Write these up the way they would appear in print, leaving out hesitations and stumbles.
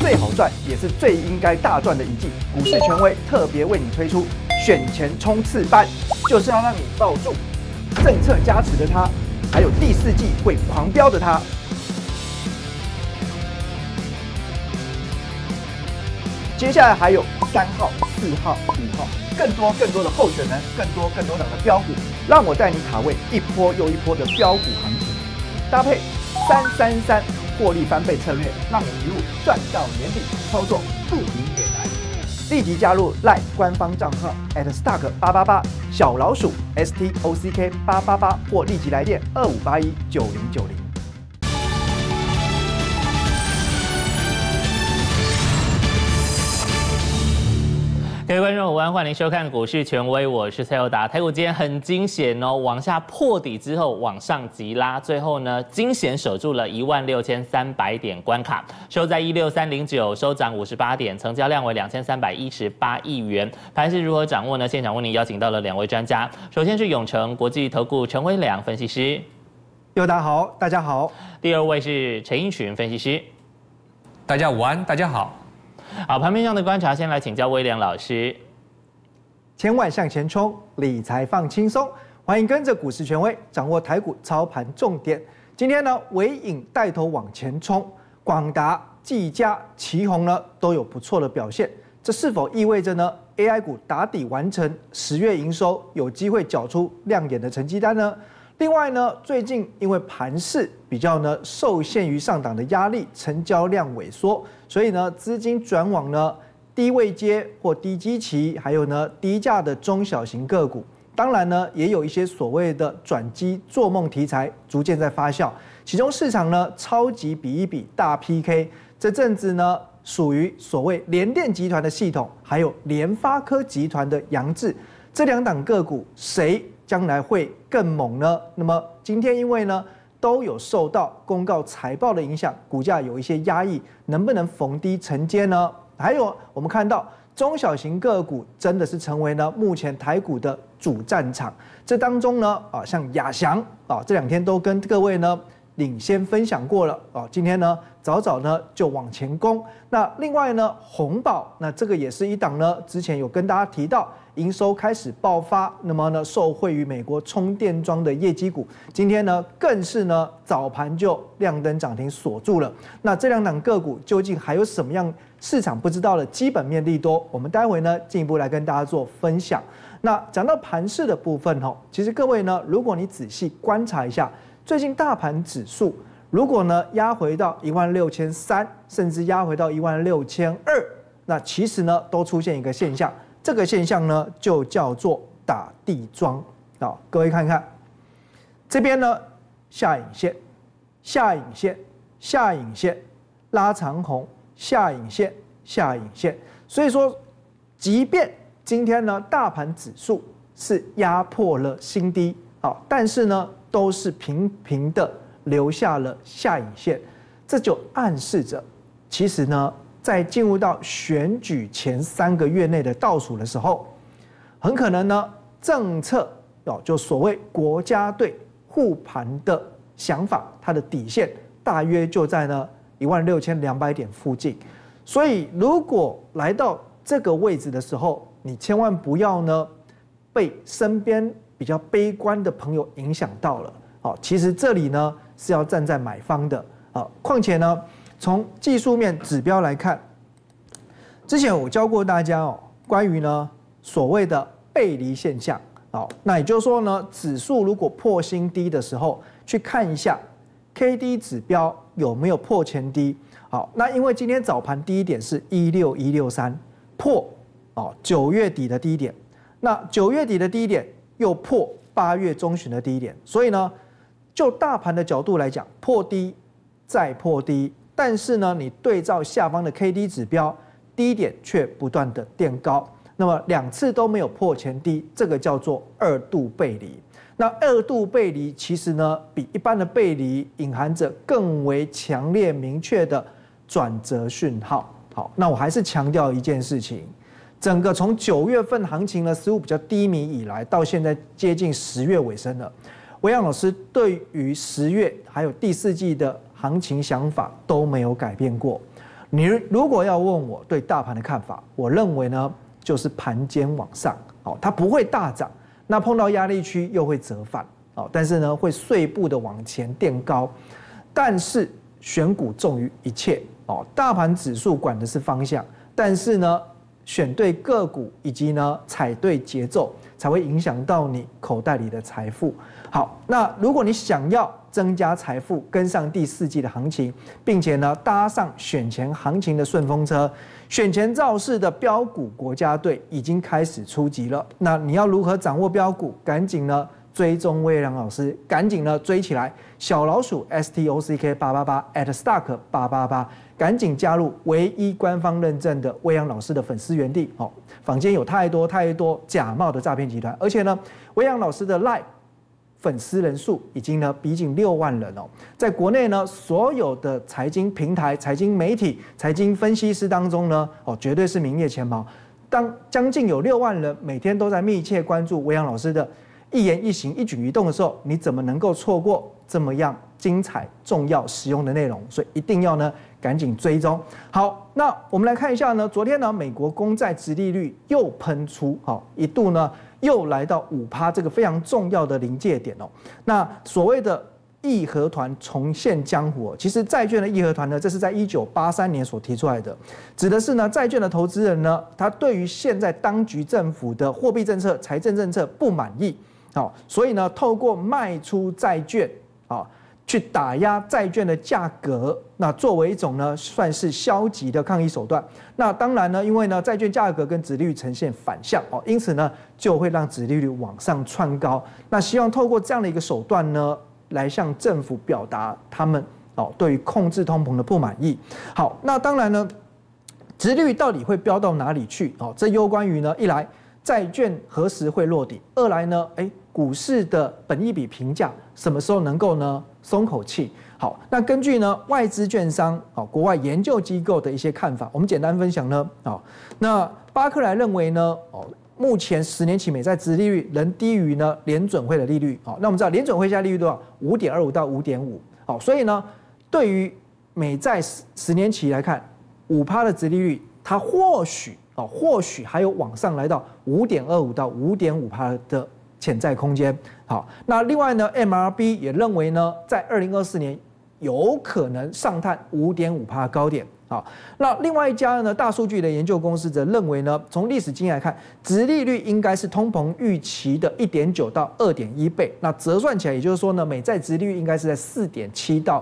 最好赚也是最应该大赚的一季。股市权威特别为你推出选前冲刺班，就是要让你抱住政策加持的它，还有第4季会狂飙的它。接下来还有3号、4号、5号，更多的候选人，更多档的标股，让我带你卡位一波又一波的标股行情，搭配333获利翻倍策略，让你一路赚到年底，操作不赢也难。立即加入 LINE 官方账号 @stock888 小老鼠 STOCK888，或立即来电25819090。 各位观众午安，欢迎收看股市权威，我是蔡友达。台股今天很惊险哦，往下破底之后往上急拉，最后呢惊险守住了16300点关卡，收在16309，收涨58点，成交量为2318亿元。盘势如何掌握呢？现场为您邀请到了2位专家，首先是永诚国际投顾陈威良分析师， 友达好，大家好。 第2位是陈英群分析师， 大家午安，大家好。 好，盘面上的观察，先来请教威廉老师。 千万向前冲，理财放轻松，欢迎跟着股市权威掌握台股操盘重点。今天呢，微影带头往前冲，广达、技嘉、奇鋐呢都有不错的表现。这是否意味着呢 AI 股打底完成，10月营收有机会缴出亮眼的成绩单呢？另外呢，最近因为盘势比较呢受限于上档的压力，成交量萎缩，所以呢资金转往呢低位阶或低基期，还有呢低价的中小型个股。当然呢，也有一些所谓的转机做梦题材逐渐在发酵。其中市场呢超级比一比大 PK， 这阵子呢属于所谓联电集团的系统，还有联发科集团的扬智，这2档个股谁将来会更猛呢？那么今天因为呢都有受到公告财报的影响，股价有一些压抑，能不能逢低承接呢？还有我们看到中小型个股真的是成为呢目前台股的主战场。这当中呢像亚翔这2天都跟各位呢领先分享过了今天呢早呢就往前攻。那另外呢鸿宝，那这个也是一档呢之前有跟大家提到，营收开始爆发，那么呢受惠于美国充电桩的业绩股，今天呢更是呢早盘就亮灯涨停锁住了。那这2档个股究竟还有什么样市场不知道的基本面利多？我们待会呢进一步来跟大家做分享。那讲到盘势的部分其实各位呢，如果你仔细观察一下，最近大盘指数如果呢压回到16300，甚至压回到16200，那其实呢都出现一个现象。这个现象呢，就叫做打地庄各位看看，这边呢下影线、下影线、下影线，拉长红，下影线、下影线。所以说，即便今天呢大盘指数是压破了新低但是呢都是平平的留下了下影线，这就暗示着，其实呢，在进入到选举前3个月内的倒数的时候，很可能呢，政策就所谓国家队护盘的想法，它的底线大约就在呢16200点附近。所以，如果来到这个位置的时候，你千万不要呢被身边比较悲观的朋友影响到了。其实这里呢是要站在买方的况且呢，从技术面指标来看，之前我教过大家关于呢所谓的背离现象那也就是说呢，指数如果破新低的时候，去看一下 KD 指标有没有破前低。那因为今天早盘低点是16163，破9月底的低点，那9月底的低点又破8月中旬的低点，所以呢，就大盘的角度来讲，破低再破低，但是呢，你对照下方的 KD 指标，低点却不断的垫高，那么2次都没有破前低，这个叫做2度背离。那2度背离其实呢，比一般的背离隐含着更为强烈明确的转折讯号。好，那我还是强调一件事情，整个从9月份行情呢似乎比较低迷以来，到现在接近10月尾声了。维扬老师对于10月还有第4季的行情想法都没有改变过。 你如果要问我对大盘的看法，我认为呢就是盘间往上，它不会大涨，那碰到压力区又会折返，但是呢会碎步的往前垫高，但是选股重于一切，大盘指数管的是方向，但是呢选对个股以及呢踩对节奏，才会影响到你口袋里的财富。好，那如果你想要增加财富，跟上第4季的行情，并且呢搭上选前行情的顺风车，选前造势的标股国家队已经开始出击了。那你要如何掌握标股？赶紧呢追踪魏良老师，赶紧呢追起来，小老鼠 STOCK888 @stock888，赶紧加入唯一官方认证的魏良老师的粉丝园地。坊间有太多假冒的诈骗集团，而且呢魏良老师的 LINE粉丝人数已经呢逼近6万人哦，在国内呢所有的财经平台、财经媒体、财经分析师当中呢，绝对是名列前茅。当将近有6万人每天都在密切关注魏良老师的一言一行、一举一动的时候，你怎么能够错过这么样精彩、重要、实用的内容？所以一定要呢赶紧追踪。好，那我们来看一下呢，昨天呢美国公债殖利率又喷出，一度呢又来到5%这个非常重要的临界点哦。那所谓的义和团重现江湖，其实债券的义和团呢，这是在1983年所提出来的，指的是呢债券的投资人呢，他对于现在当局政府的货币政策、财政政策不满意，所以呢透过卖出债券去打压债券的价格，那作为一种呢算是消极的抗议手段。那当然呢，因为呢债券价格跟殖利率呈现反向因此呢就会让殖利率往上窜高。那希望透过这样的一个手段呢，来向政府表达他们对于控制通膨的不满意。好，那当然呢，殖利率到底会飙到哪里去？这攸关于呢，一来债券何时会落底，二来呢，股市的本益比评价什么时候能够呢松口气？好，那根据呢外资券商国外研究机构的一些看法，我们简单分享呢那巴克莱认为呢目前10年期美债殖利率仍低于呢联准会的利率那我们知道联准会现在利率多少？5.25到5.5所以呢对于美债10年期来看，5%的殖利率，它或许还有往上来到5.25到5.5%的潜在空间。好，那另外呢 ，MRB 也认为呢，在2024年有可能上探5.5%高点。好，那另外一家呢，大数据的研究公司则认为呢，从历史经验来看，殖利率应该是通膨预期的1.9到2.1倍。那折算起来，也就是说呢，美债殖利率应该是在4.7到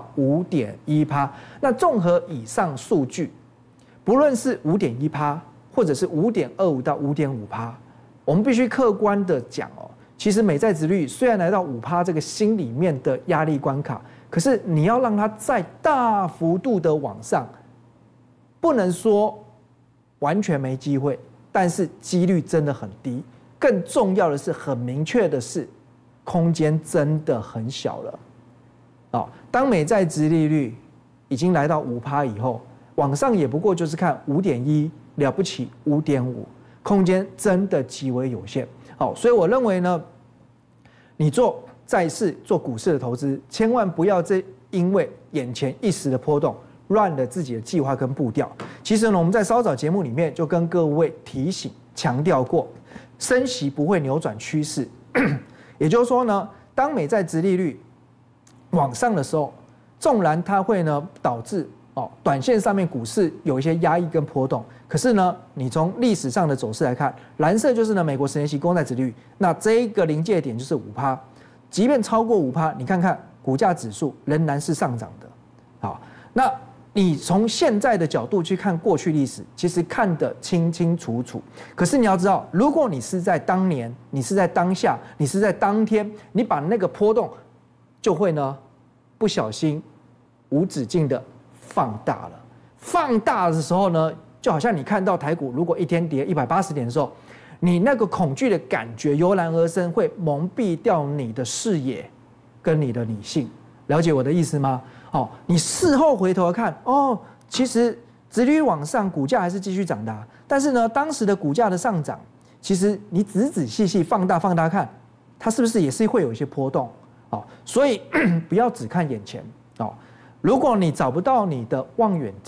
5.1%。那综合以上数据，不论是5.1%或者是5.25到5.5%，我们必须客观的讲其实美债殖利率虽然来到5%这个心里面的压力关卡，可是你要让它再大幅度的往上，不能说完全没机会，但是几率真的很低。更重要的是，很明确的是，空间真的很小了。当美债殖利率已经来到5%以后，往上也不过就是看5.1，了不起5.5，空间真的极为有限。好，所以我认为呢，你做债市、做股市的投资，千万不要因为眼前一时的波动，乱了自己的计划跟步调。其实呢，我们在稍早节目里面就跟各位提醒、强调过，升息不会扭转趋势。也就是说呢，当美债殖利率往上的时候，纵然它会呢导致短线上面股市有一些压抑跟波动，可是呢，你从历史上的走势来看，蓝色就是呢美国10年期公债殖利率，那这一个临界点就是5%，即便超过5%，你看看股价指数仍然是上涨的。好，那你从现在的角度去看过去历史，其实看得清清楚楚。可是你要知道，如果你是在当年，你是在当下，你是在当天，你把那个波动就会呢不小心无止境的放大了。放大的时候呢，就好像你看到台股如果一天跌180点的时候，你那个恐惧的感觉油然而生，会蒙蔽掉你的视野跟你的理性。了解我的意思吗？你事后回头看，其实殖利率往上，股价还是继续涨的但是呢，当时的股价的上涨，其实你仔仔细细放大看，它是不是也是会有一些波动？所以不要只看眼前。如果你找不到你的望远镜，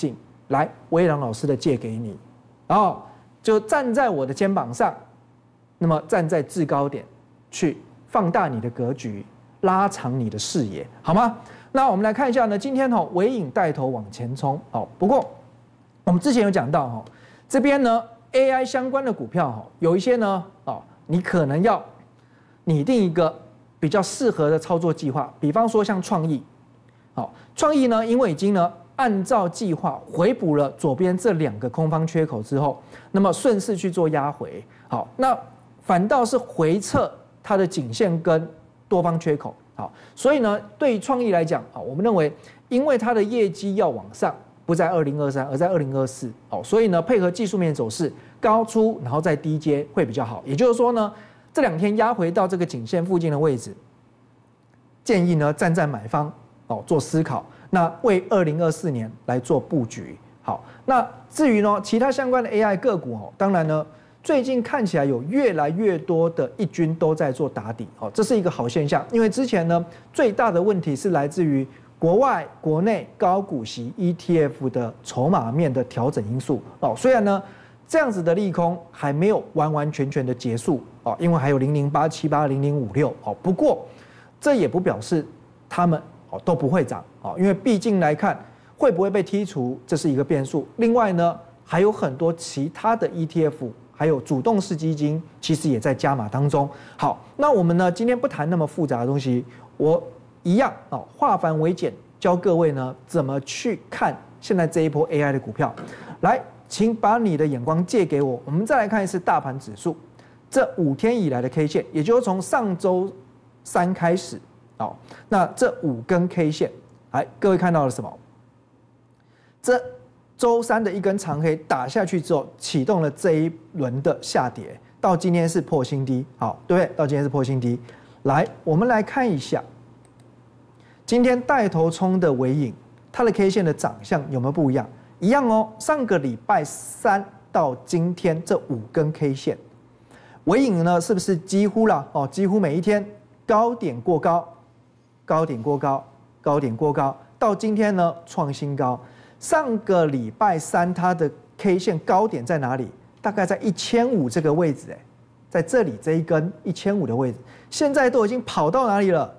来，威良老师的借给你，然后就站在我的肩膀上，那么站在制高点去放大你的格局，拉长你的视野，好吗？那我们来看一下呢，今天微影带头往前冲，不过我们之前有讲到这边呢 AI 相关的股票有一些呢你可能要拟定一个比较适合的操作计划，比方说像创意，创意呢，因为已经呢按照计划回补了左边这2个空方缺口之后，那么顺势去做压回，好，那反倒是回撤它的颈线跟多方缺口，好，所以呢，对于创意来讲我们认为因为它的业绩要往上，不在2023，而在2024，所以呢，配合技术面走势高出，然后再低接会比较好。也就是说呢，这2天压回到这个颈线附近的位置，建议呢站在买方做思考，那为2024年来做布局。好，那至于呢其他相关的 AI 个股当然呢最近看起来有越来越多的一军都在做打底，这是一个好现象。因为之前呢最大的问题是来自于国外、国内高股息 ETF 的筹码面的调整因素虽然呢这样子的利空还没有完完全全的结束因为还有007878、0056不过这也不表示他们都不会涨因为毕竟来看会不会被剔除，这是一个变数。另外呢还有很多其他的 ETF 还有主动式基金其实也在加码当中。好，那我们呢今天不谈那么复杂的东西，我一样化繁为简，教各位呢怎么去看现在这一波 AI 的股票。来，请把你的眼光借给我，我们再来看一次大盘指数这5天以来的 K 线，也就是从上周3开始那这5根 K 线，各位看到了什么？这周3的一根长黑打下去之后，启动了这一轮的下跌，到今天是破新低，好，对不对？到今天是破新低。来，我们来看一下，今天带头冲的微影，它的 K 线的长相有没有不一样？一样上个礼拜3到今天这5根 K 线，微影呢是不是几乎几乎每一天高点过高，高点过高，高点过高，到今天呢创新高。上个礼拜3它的 K 线高点在哪里？大概在1500这个位置，在这里这一根1500的位置，现在都已经跑到哪里了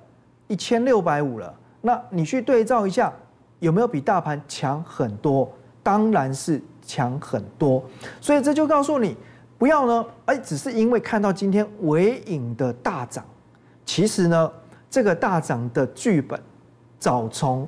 ？1650了。那你去对照一下，有没有比大盘强很多？当然是强很多。所以这就告诉你，不要呢，只是因为看到今天微影的大涨，其实呢，这个大涨的剧本早从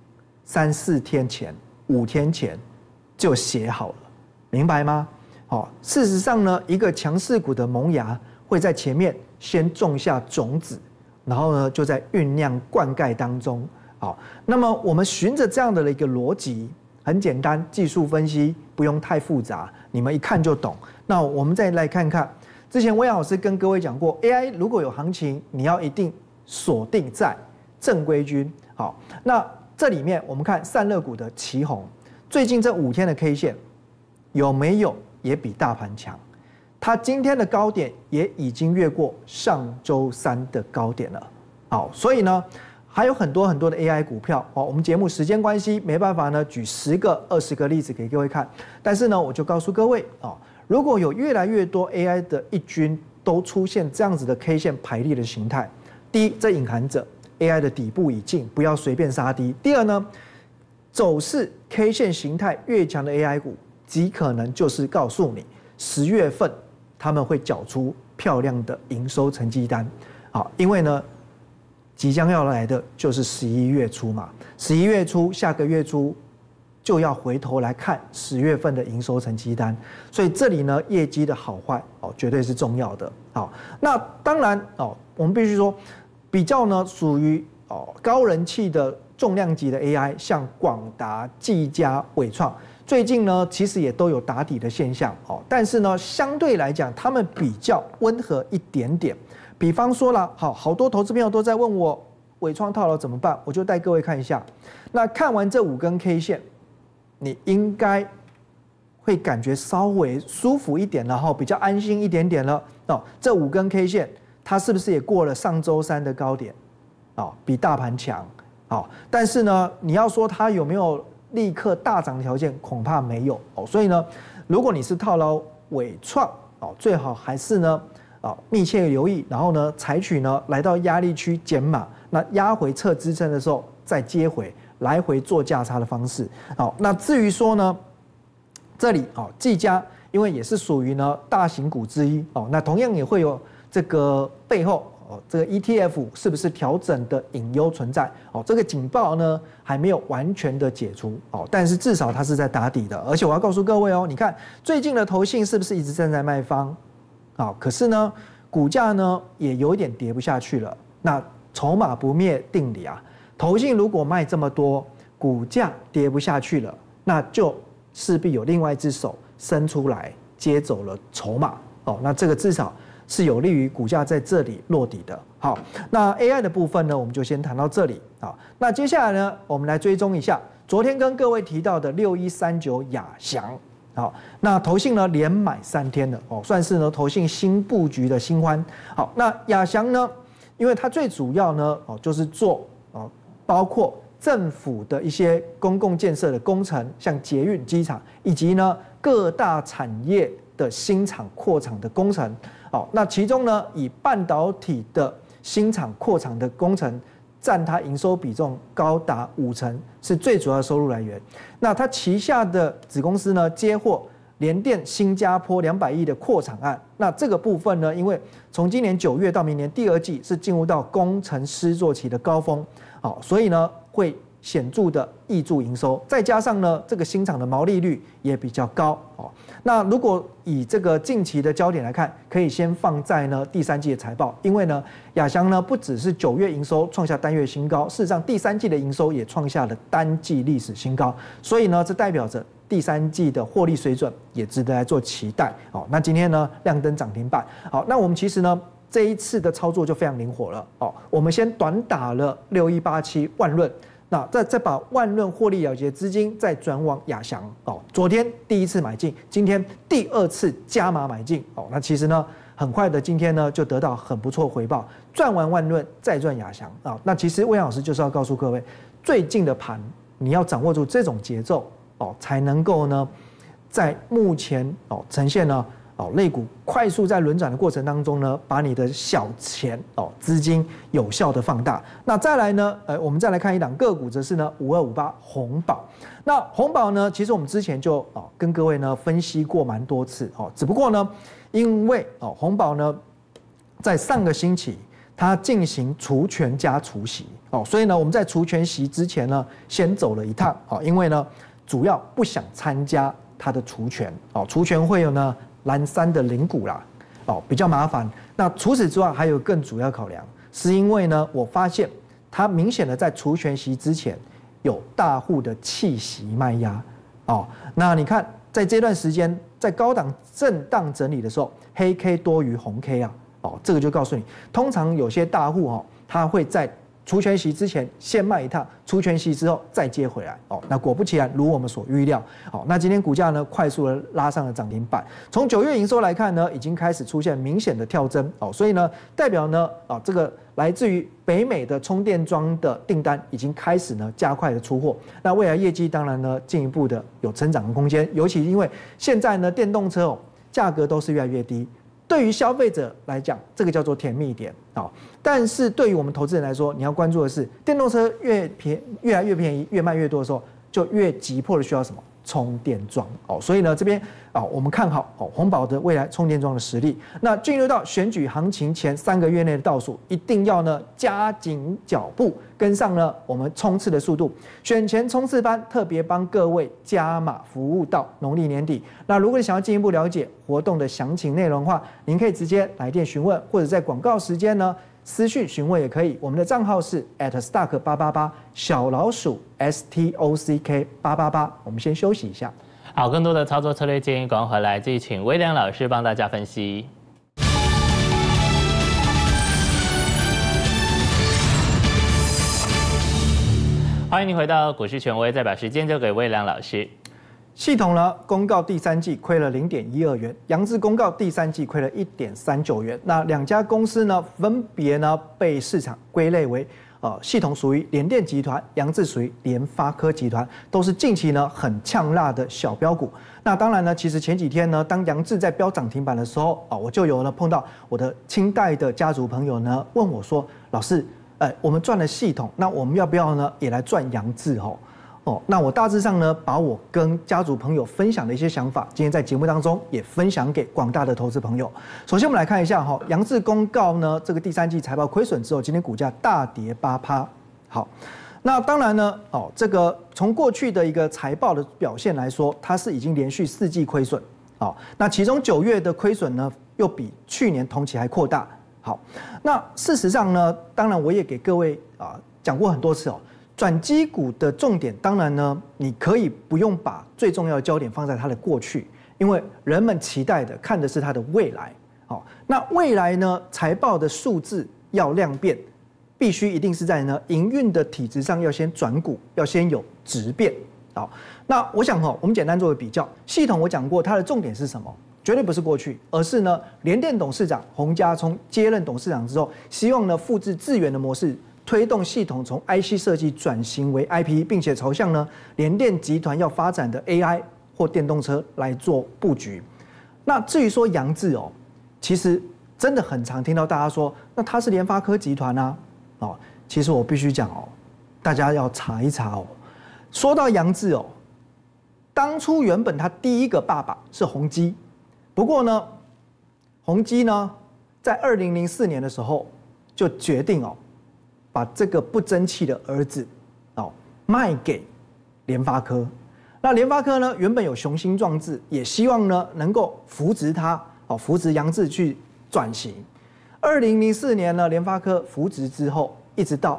3、4天前、5天前就写好了，明白吗？事实上呢，一个强势股的萌芽会在前面先种下种子，然后呢就在酝酿灌溉当中。好，那么我们循着这样的一个逻辑，很简单，技术分析不用太复杂，你们一看就懂。那我们再来看看，之前威老师跟各位讲过 ，AI 如果有行情，你要一定锁定在正规军。好，那这里面我们看散热股的奇鋐，最近这5天的 K 线有没有也比大盘强？它今天的高点也已经越过上周3的高点了。好，所以呢还有很多很多的 AI 股票我们节目时间关系没办法呢举10个、20个例子给各位看，但是呢我就告诉各位如果有越来越多 AI 的一军都出现这样子的 K 线排列的形态，第一，这隐含着 AI 的底部已尽，不要随便杀低。第二呢，走势 K 线形态越强的 AI 股，极可能就是告诉你10月份他们会缴出漂亮的营收成绩单。好，因为呢，即将要来的就是11月初嘛，11月初下个月初就要回头来看10月份的营收成绩单，所以这里呢业绩的好坏绝对是重要的。好，那当然我们必须说。比较呢，属于高人气的重量级的 AI， 像广达、技嘉、伟创，最近呢其实也都有打底的现象但是呢，相对来讲，他们比较温和一点点。比方说啦，好多投资朋友都在问我伟创套牢怎么办，我就带各位看一下。那看完这5根 K 线，你应该会感觉稍微舒服一点，然后比较安心一点点了这5根 K 线。它是不是也过了上周3的高点比大盘强但是呢，你要说它有没有立刻大涨的条件恐怕没有哦。所以呢，如果你是套牢伟创哦，最好还是呢密切留意，然后呢采取呢来到压力区减码，那压回测支撑的时候再接回，来回做价差的方式。好，那至于说呢，这里技嘉因为也是属于呢大型股之一哦，那同样也会有这个背后这个 ETF 是不是调整的隐忧存在哦？这个警报呢还没有完全的解除哦，但是至少它是在打底的。而且我要告诉各位哦，你看最近的投信是不是一直站在卖方？可是呢股价呢也有一点跌不下去了。那筹码不灭定理啊，投信如果卖这么多，股价跌不下去了，那就势必有另外一只手伸出来接走了筹码哦。那这个至少是有利于股价在这里落底的。好，那 AI 的部分呢，我们就先谈到这里。好，那接下来呢，我们来追踪一下昨天跟各位提到的6139亚翔。好，那投信呢连买3天了哦，算是呢投信新布局的新欢。好，那亚翔呢，因为它最主要呢就是做包括政府的一些公共建设的工程，像捷运、机场，以及呢各大产业的新厂扩厂的工程。好，那其中呢，以半导体的新厂扩厂的工程占它营收比重高达50%，是最主要的收入来源。那它旗下的子公司呢，接获联电新加坡200亿的扩厂案。那这个部分呢，因为从今年9月到明年第2季是进入到工程施作期的高峰，好，所以呢会显著的挹注营收，再加上呢这个新厂的毛利率也比较高哦。那如果以这个近期的焦点来看，可以先放在呢第3季的财报，因为呢亚翔呢不只是9月营收创下单月新高，事实上第3季的营收也创下了单季历史新高，所以呢这代表着第3季的获利水准也值得来做期待哦。那今天呢亮灯涨停板，好，那我们其实呢这一次的操作就非常灵活了哦，我们先短打了6187万润。那再把万润获利了结资金再转往亚翔哦，昨天第1次买进，今天第2次加码买进哦，那其实呢很快的今天呢就得到很不错回报，赚完万润再赚亚翔啊。那其实魏老师就是要告诉各位，最近的盘你要掌握住这种节奏哦，才能够呢在目前呈现呢类股快速在轮转的过程当中呢，把你的小钱资金有效的放大。那再来呢，我们再来看一档个股，则是呢5258鸿宝。那鸿宝呢，其实我们之前就跟各位呢分析过蛮多次只不过呢，因为鸿宝呢在上个星期它进行除权加除息所以呢我们在除权息之前呢先走了一趟因为呢主要不想参加它的除权除权会有呢蓝山的零股啦，比较麻烦。那除此之外，还有更主要考量，是因为呢，我发现它明显的在除权息之前有大户的弃息卖压，那你看在这段时间在高档震荡整理的时候，黑 K 多于红 K 啊，这个就告诉你，通常有些大户他会在除权息之前先卖一趟，除权息之后再接回来那果不其然，如我们所预料那今天股价呢快速的拉上了涨停板。从9月营收来看呢，已经开始出现明显的跳增所以呢代表呢这个来自于北美的充电桩的订单已经开始呢加快的出货。那未来业绩当然呢进一步的有成长的空间，尤其因为现在呢电动车价格都是越来越低。对于消费者来讲，这个叫做甜蜜点但是对于我们投资人来说，你要关注的是，电动车越来越便宜，越卖越多的时候，就越急迫的需要什么充电桩所以呢，这边我们看好鸿宝的未来充电桩的实力。那进入到选举行情前3个月内的倒数，一定要呢加紧脚步，跟上呢我们冲刺的速度。选前冲刺班特别帮各位加码服务到农历年底。那如果你想要进一步了解活动的详情内容的话，您可以直接来电询问，或者在广告时间呢私讯询问也可以。我们的账号是 @stock888 小老鼠 STOCK888。我们先休息一下。 好，更多的操作策略建议，赶快回来，继续请威廉老师帮大家分析。欢迎您回到股市权威，再把时间交给威廉老师。 系统呢公告第3季亏了0.12元，扬智公告第3季亏了1.39元。那2家公司呢分别呢被市场归类为系统属于联电集团，扬智属于联发科集团，都是近期呢很呛辣的小标股。那当然呢，其实前几天呢，当扬智在标涨停板的时候我就有呢碰到我的清代的家族朋友呢问我说，老师，我们赚了系统，那我们要不要呢也来赚扬智那我大致上呢，把我跟家族朋友分享的一些想法，今天在节目当中也分享给广大的投资朋友。首先，我们来看一下扬智公告呢，这个第3季财报亏损之后，今天股价大跌8%。好，那当然呢，这个从过去的一个财报的表现来说，它是已经连续4季亏损。那其中9月的亏损呢，又比去年同期还扩大。好，那事实上呢，当然我也给各位讲过很多次转机股的重点，当然呢，你可以不用把最重要的焦点放在它的过去，因为人们期待的看的是它的未来。那未来呢，财报的数字要量变，必须一定是在呢营运的体质上要先转股，要先有质变。那我想我们简单做个比较，系统我讲过，它的重点是什么？绝对不是过去，而是呢联电董事长洪家聪接任董事长之后，希望呢复制智原的模式。推动系统从 IC 设计转型为 IP， 并且朝向呢联电集团要发展的 AI 或电动车来做布局。那至于说扬智其实真的很常听到大家说，那它是联发科集团啊。其实我必须讲大家要查一查说到扬智当初原本他第一个爸爸是宏基，不过呢，宏基呢在2004年的时候就决定把这个不争气的儿子卖给联发科。那联发科呢原本有雄心壮志，也希望呢能够扶植他扶植扬智去转型。2004年呢联发科扶植之后，一直到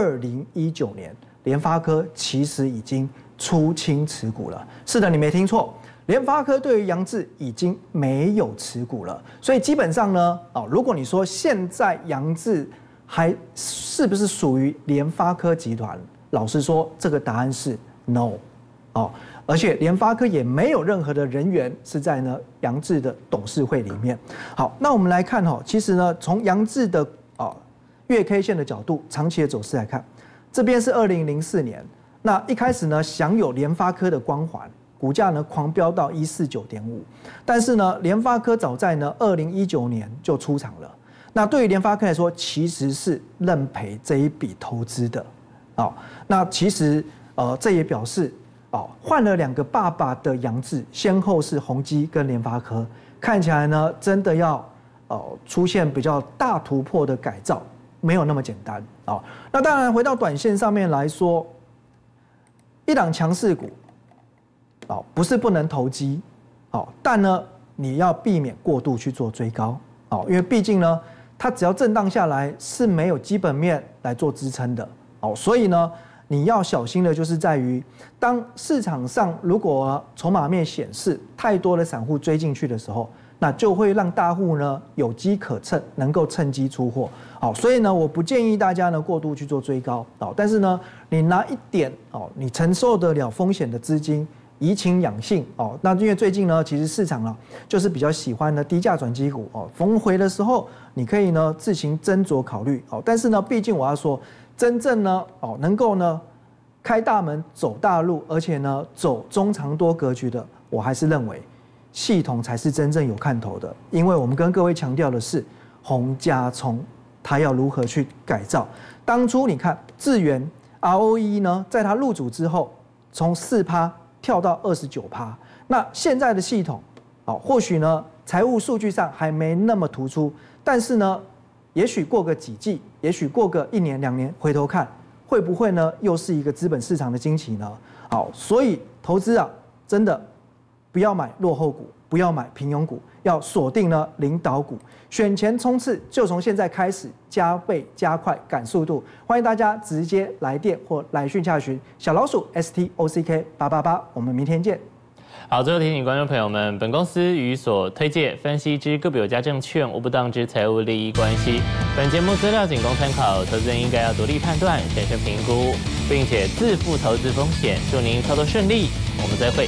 2019年，联发科其实已经出清持股了。是的，你没听错，联发科对于扬智已经没有持股了。所以基本上呢如果你说现在扬智还是不是属于联发科集团？老实说，这个答案是 no 而且联发科也没有任何的人员是在呢扬智的董事会里面。好，那我们来看其实呢从扬智的月 K 线的角度，长期的走势来看，这边是2004年，那一开始呢享有联发科的光环，股价呢狂飙到149.5，但是呢联发科早在呢2019年就出场了。那对于联发科来说，其实是认赔这一笔投资的，那其实这也表示换了2个爸爸的扬智，先后是宏基跟联发科，看起来呢真的要出现比较大突破的改造，没有那么简单那当然回到短线上面来说，一档强势股不是不能投机但呢你要避免过度去做追高因为毕竟呢它只要震荡下来是没有基本面来做支撑的所以呢你要小心的就是在于，当市场上如果筹码面显示太多的散户追进去的时候，那就会让大户呢有机可乘，能够趁机出货所以呢我不建议大家呢过度去做追高但是呢你拿一点你承受得了风险的资金，怡情养性那因为最近呢，其实市场就是比较喜欢呢低价转机股逢回的时候，你可以呢自行斟酌考虑但是呢，毕竟我要说，真正呢能够呢开大门走大路，而且呢走中长多格局的，我还是认为系统才是真正有看头的。因为我们跟各位强调的是洪家聪他要如何去改造。当初你看智原 ROE 呢，在他入主之后，从4%跳到29%，那现在的系统或许呢财务数据上还没那么突出，但是呢也许过个几季，也许过个1年2年，回头看会不会呢又是一个资本市场的惊奇呢？所以投资真的不要买落后股，不要买平庸股，要锁定呢领导股，选前冲刺就从现在开始，加倍加快赶速度。欢迎大家直接来电或来讯洽询小老鼠 STOCK888，我们明天见。 好，最后提醒观众朋友们，本公司与所推介分析之个别有价证券无不当之财务利益关系。本节目资料仅供参考，投资人应该要独立判断、审慎评估，并且自负投资风险。祝您操作顺利，我们再会。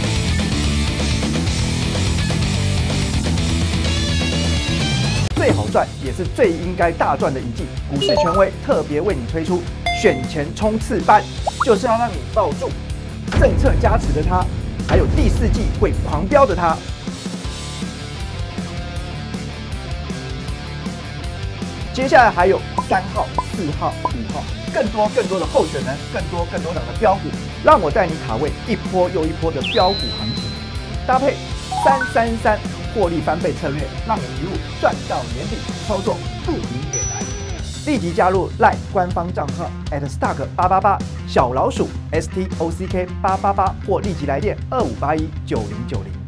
最好赚，也是最应该大赚的一季。股市权威特别为你推出选前冲刺班，就是要让你抱住政策加持的它，还有第4季会狂飙的它。接下来还有3号、4号、5号，更多的候选人，更多档的标股，让我带你卡位一波又一波的标股行情，搭配333获利翻倍策略，让你一路赚到年底，操作不赢也难。立即加入 LINE 官方账号 @STOCK888 小老鼠 STOCK888，或立即来电25819090。